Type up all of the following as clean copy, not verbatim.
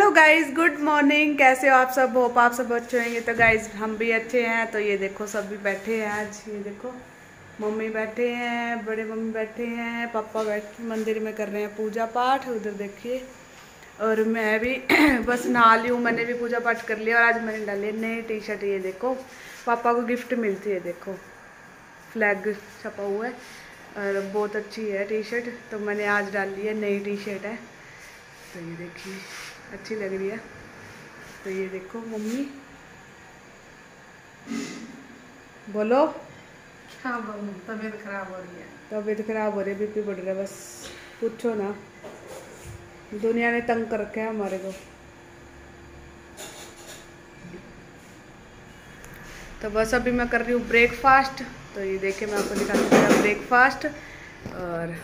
Hello guys, good morning. कैसे हो आप सब? होप आप सब अच्छे होंगे। तो गाइज हम भी अच्छे हैं। तो ये देखो सब भी बैठे हैं आज। ये देखो मम्मी बैठे हैं, बड़े मम्मी बैठे हैं, पापा बैठ मंदिर में कर रहे हैं पूजा पाठ। उधर देखिए। और मैं भी बस नहा ली हूँ, मैंने भी पूजा पाठ कर लिया। और आज मैंने डाली नई टी शर्ट। ये देखो पापा को गिफ्ट मिलती है, देखो फ्लैग छपा हुआ है और बहुत अच्छी है टी शर्ट। तो मैंने आज डाल ली है, नई टी शर्ट है। तो ये देखिए अच्छी लग रही है। तो ये देखो मम्मी बोलो। हाँ बहू, तबीयत खराब हो रही है। तबीयत खराब हो रही है, बीपी बढ़ रहा है, बस पूछो ना। दुनिया ने तंग कर रखा है हमारे को। तो बस अभी मैं कर रही हूँ ब्रेकफास्ट। तो ये देखिए मैं आपको दिखाती हूँ ब्रेकफास्ट। और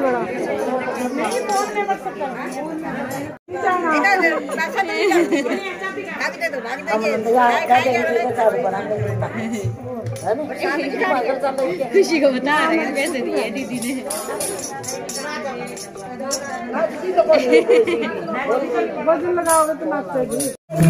खुशी को बता रहे हैं कैसे दिए दीदी ने। वजन लगाओगे तो नाचेगी।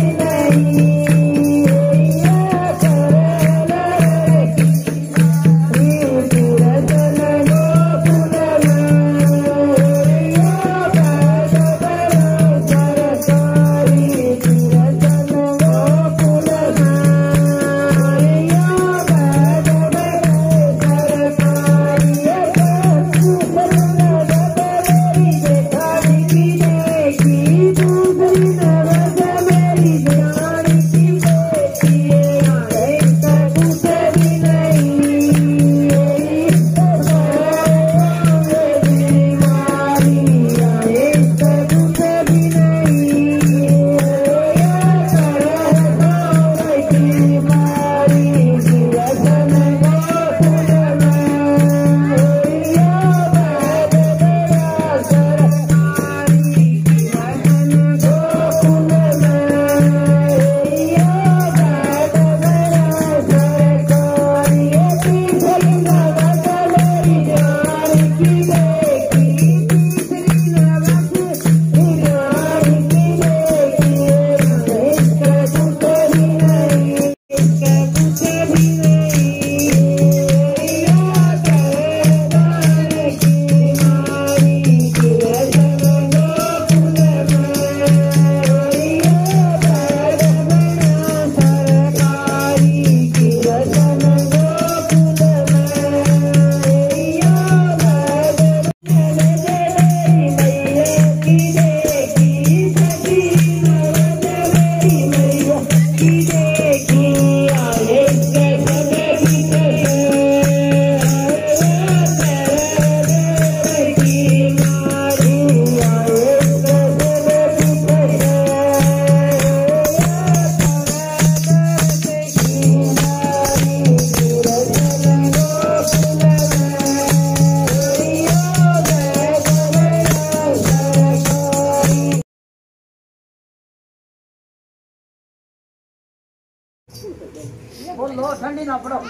बोलो ठंडी ना पड़ो।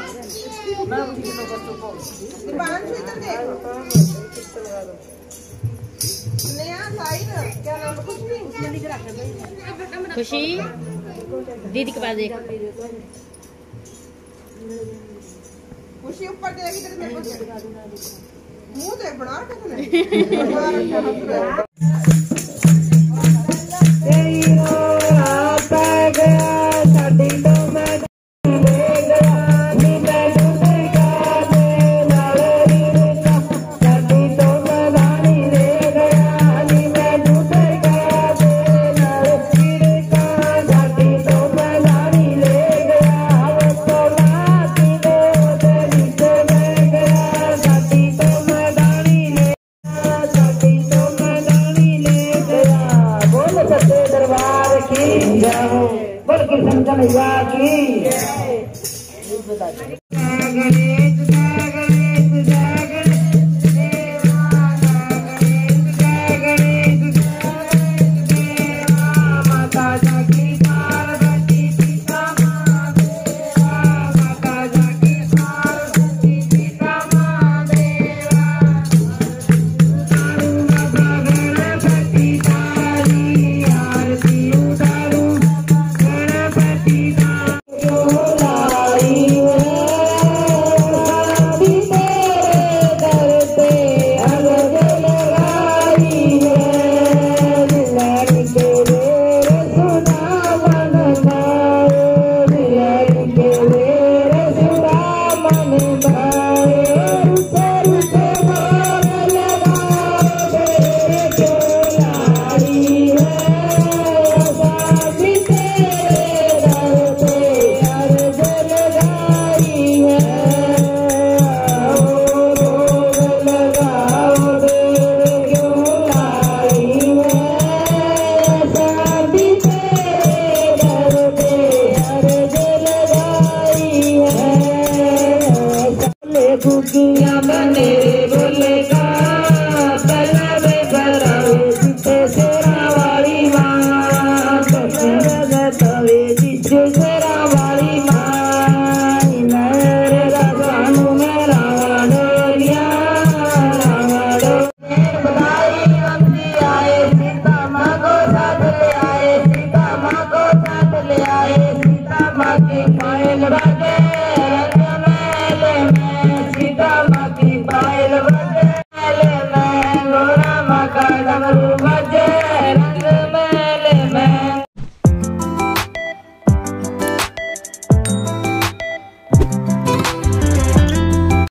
मैं उसी के तो को बाहर से इधर देखो नया लाइन क्या नाम कुछ नहीं उसमें लिख रखा है। खुशी दीदी के पास देख। खुशी ऊपर देगी तेरे मेरे को मुंह देख बना के कृष्ण कन्हैया की।